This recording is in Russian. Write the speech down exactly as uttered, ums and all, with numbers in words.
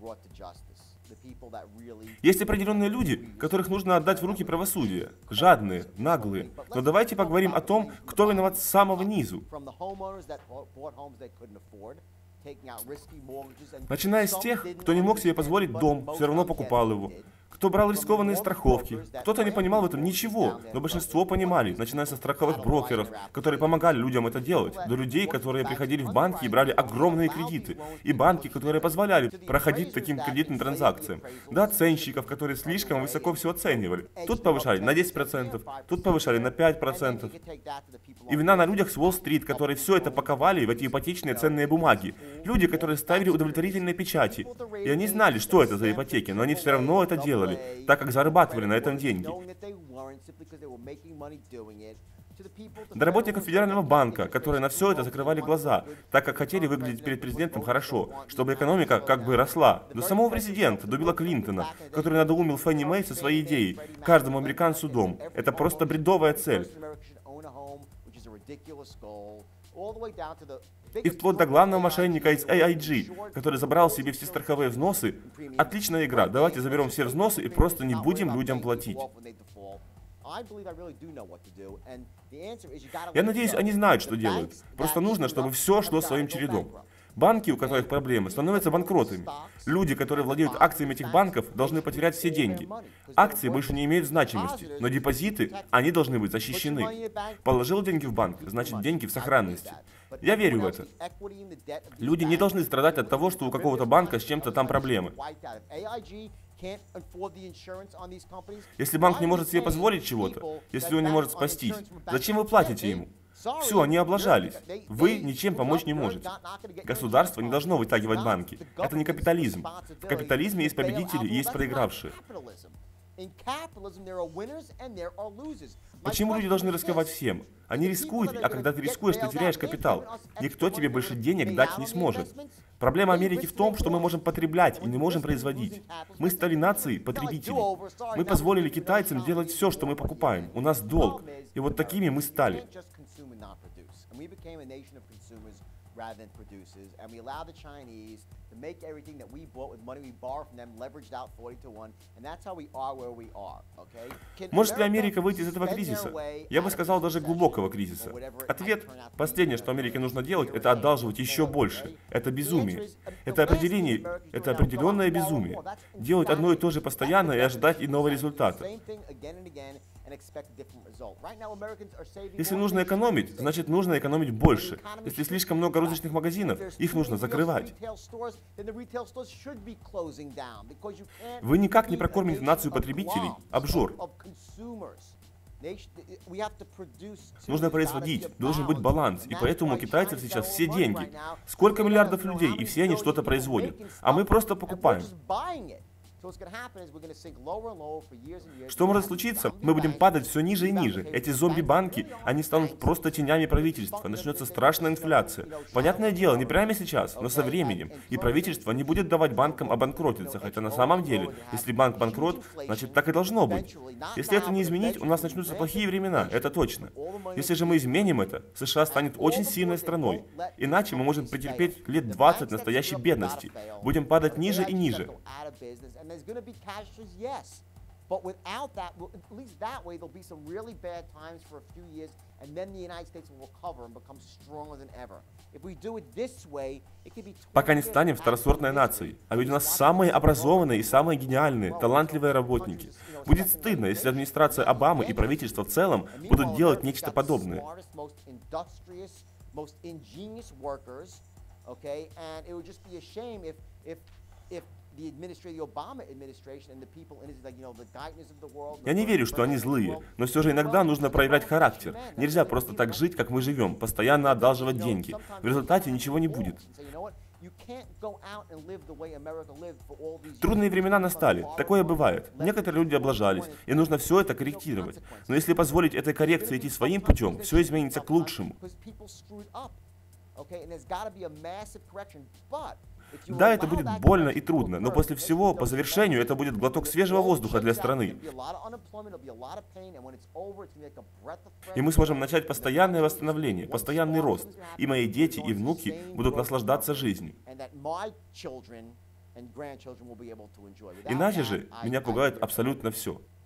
Есть определенные люди, которых нужно отдать в руки правосудия. Жадные, наглые. Но давайте поговорим о том, кто виноват с самого низу. Начиная с тех, кто не мог себе позволить дом, все равно покупал его. Кто брал рискованные страховки. Кто-то не понимал в этом ничего, но большинство понимали, начиная со страховых брокеров, которые помогали людям это делать, до людей, которые приходили в банки и брали огромные кредиты, и банки, которые позволяли проходить таким кредитным транзакциям, до оценщиков, которые слишком высоко все оценивали. Тут повышали на десять процентов, тут повышали на пять процентов. И вина на людях с Уолл-стрит, которые все это паковали в эти ипотечные ценные бумаги. Люди, которые ставили удовлетворительные печати. И они знали, что это за ипотеки, но они все равно это делали, так как зарабатывали на этом деньги. До работников Федерального банка, которые на все это закрывали глаза, так как хотели выглядеть перед президентом хорошо, чтобы экономика как бы росла. До самого президента, до Билла Клинтона, который надоумил Фенни Мэй со своей идеей «каждому американцу дом». Это просто бредовая цель. И вплоть до главного мошенника из эй ай джи, который забрал себе все страховые взносы. Отличная игра. Давайте заберем все взносы и просто не будем людям платить. Я надеюсь, они знают, что делают. Просто нужно, чтобы все шло своим чередом. Банки, у которых проблемы, становятся банкротами. Люди, которые владеют акциями этих банков, должны потерять все деньги. Акции больше не имеют значимости, но депозиты, они должны быть защищены. Положил деньги в банк, значит деньги в сохранности. Я верю в это. Люди не должны страдать от того, что у какого-то банка с чем-то там проблемы. Если банк не может себе позволить чего-то, если он не может спастись, зачем вы платите ему? Все, они облажались. Вы ничем помочь не можете. Государство не должно вытягивать банки. Это не капитализм. В капитализме есть победители и есть проигравшие. Почему люди должны рисковать всем? Они рискуют, а когда ты рискуешь, ты теряешь капитал. Никто тебе больше денег дать не сможет. Проблема Америки в том, что мы можем потреблять и не можем производить. Мы стали нацией потребителей. Мы позволили китайцам делать все, что мы покупаем. У нас долг. И вот такими мы стали. Rather than producers, and we allow the Chinese to make everything that we bought with money we borrowed from them leveraged out forty to one, and that's how we are where we are, okay? Может ли Америка выйти из этого кризиса? Я бы сказал, даже глубокого кризиса. Ответ: последнее, что Америке нужно делать, это одалживать еще больше. Это безумие. Это определение, это определенное безумие. Делать одно и то же постоянно и ожидать иного результата. Если нужно экономить, значит нужно экономить больше. Если слишком много розничных магазинов, их нужно закрывать. Вы никак не прокормите нацию потребителей, обжор. Нужно производить, должен быть баланс, и поэтому у китайцев сейчас все деньги. Сколько миллиардов людей, и все они что-то производят, а мы просто покупаем. Что может случиться? Мы будем падать все ниже и ниже. Эти зомби-банки, они станут просто тенями правительства. Начнется страшная инфляция. Понятное дело, не прямо сейчас, но со временем. И правительство не будет давать банкам обанкротиться. Хотя на самом деле, если банк банкрот, значит так и должно быть. Если это не изменить, у нас начнутся плохие времена, это точно. Если же мы изменим это, США станет очень сильной страной. Иначе мы можем претерпеть лет двадцать настоящей бедности. Будем падать ниже и ниже. There's going to be cashless, yes. But without that, well, at least that way, there'll be some really bad times for a few years, and then the United States will recover and become stronger than ever. If we do it this way, it could be... Пока не станем второсортной нацией. А ведь у нас самые образованные и самые гениальные, талантливые работники. Будет стыдно, если администрация Обамы и правительство в целом будут делать нечто подобное. Я не верю, что они злые, но все же иногда нужно проявлять характер. Нельзя просто так жить, как мы живем, постоянно одалживать деньги. В результате ничего не будет. Трудные времена настали, такое бывает. Некоторые люди облажались, и нужно все это корректировать. Но если позволить этой коррекции идти своим путем, все изменится к лучшему. Да, это будет больно и трудно, но после всего, по завершению, это будет глоток свежего воздуха для страны. И мы сможем начать постоянное восстановление, постоянный рост. И мои дети и внуки будут наслаждаться жизнью. Иначе же меня пугает абсолютно все.